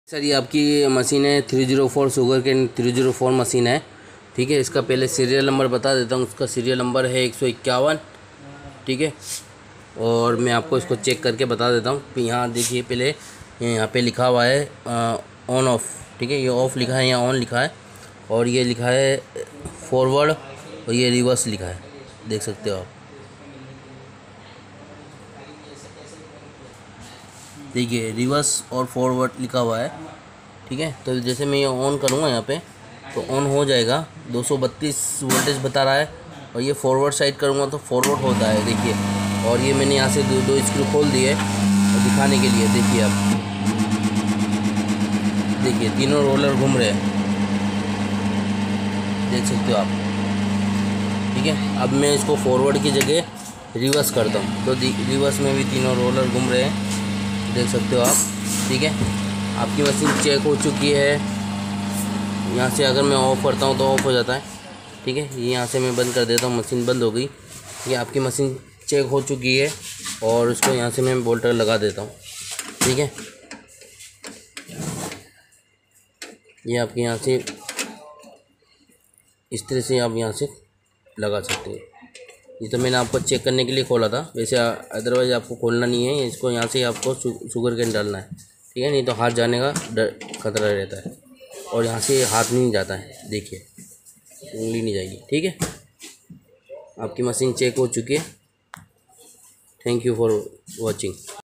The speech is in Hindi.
सर ये आपकी मशीन है 304 शुगर केन 304 मशीन है। ठीक है, इसका पहले सीरियल नंबर बता देता हूँ। उसका सीरियल नंबर है 151। ठीक है, और मैं आपको इसको चेक करके बता देता हूँ। यहाँ देखिए, पहले यहाँ पे लिखा हुआ है ऑन ऑफ। ठीक है, ये ऑफ लिखा है, यहाँ ऑन लिखा है, और ये लिखा है फॉरवर्ड, और ये रिवर्स लिखा है, देख सकते हो आप। देखिए, रिवर्स और फॉरवर्ड लिखा हुआ है। ठीक है, तो जैसे मैं ये ऑन करूँगा यहाँ पे तो ऑन हो जाएगा। 232 वोल्टेज बता रहा है, और ये फॉरवर्ड साइड करूँगा तो फॉरवर्ड होता है। देखिए, और ये मैंने यहाँ से दो स्क्रू खोल दिए और दिखाने के लिए। देखिए आप, देखिए तीनों रोलर घूम रहे हैं, देख सकते हो आप। ठीक है, अब मैं इसको फॉरवर्ड की जगह रिवर्स करता हूँ तो रिवर्स में भी तीनों रोलर घूम रहे हैं, देख सकते हो आप। ठीक है, आपकी मशीन चेक हो चुकी है। यहाँ से अगर मैं ऑफ़ करता हूँ तो ऑफ़ हो जाता है। ठीक है, यहाँ से मैं बंद कर देता हूँ, मशीन बंद हो गई। ये आपकी मशीन चेक हो चुकी है, और इसको यहाँ से मैं बोल्टर लगा देता हूँ। ठीक है, ये आपके यहाँ से इस तरह से आप यहाँ से लगा सकते हैं। ये तो मैंने आपको चेक करने के लिए खोला था, वैसे अदरवाइज़ आपको खोलना नहीं है। इसको यहाँ से आपको शुगर केन डालना है। ठीक है, नहीं तो हाथ जाने का डर खतरा रहता है, और यहाँ से हाथ नहीं जाता है। देखिए, उंगली नहीं जाएगी। ठीक है, आपकी मशीन चेक हो चुकी है। Thank you for watching.